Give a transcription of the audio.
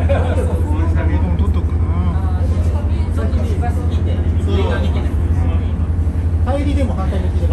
も取っとくかな。 ちょっと芝すぎて上ができない。 帰りでも反対向きで